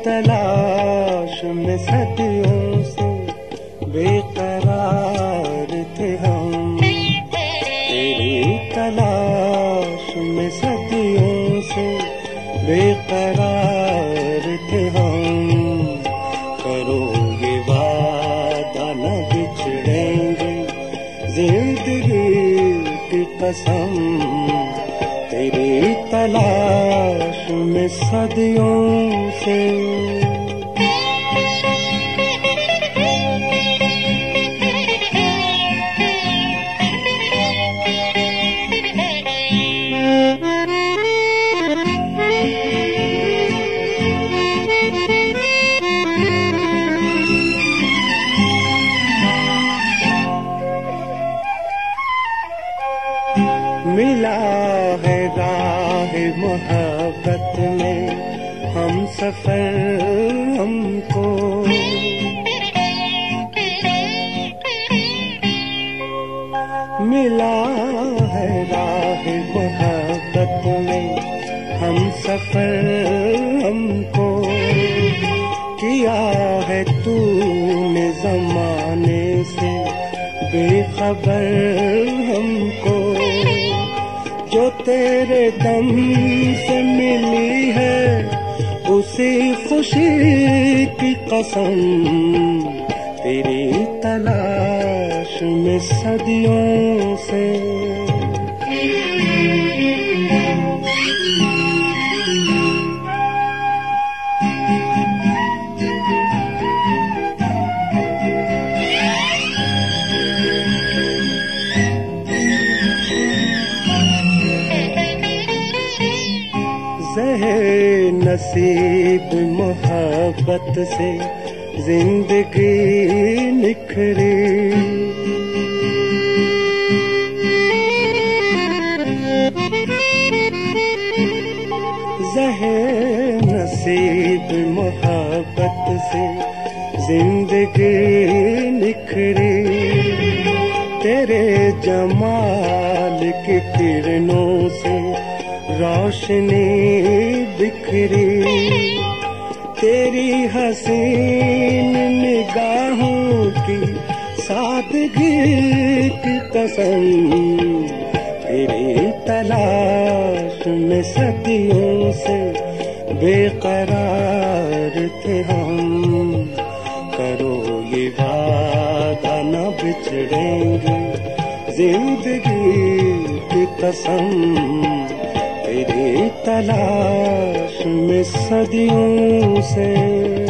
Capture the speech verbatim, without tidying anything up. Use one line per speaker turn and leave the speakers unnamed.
तलाश में सदियों से बेकरार थे हम, तेरी तलाश में सदियों से बेकरार थे हम। करोगे वादा न बिछड़ेंगे जिंदगी की कसम, तेरी तलाश में सदियों से। मिला है राह मोहब्बत में हम सफर हमको, मिला है राह मोहब्बत में हम सफर हमको। किया है तूने ज़माने से बेखबर हमको, जो तेरे दम से मिली है उसी खुशी की कसम, तेरी तलाश में सदियों से। ज़हे नसीब मोहब्बत से जिंदगी निखरी, ज़हे नसीब मोहब्बत से जिंदगी निखरी। तेरे जमाल की किरणों से रोशनी बिखरी, तेरी हसीन निगाहों की सादगी की कसम, तेरी तलाश में सदियों से बेकरार थे हम। करो ये वादा न बिछड़ेंगे जिंदगी की कसम, तेरी तलाश में सदियों से।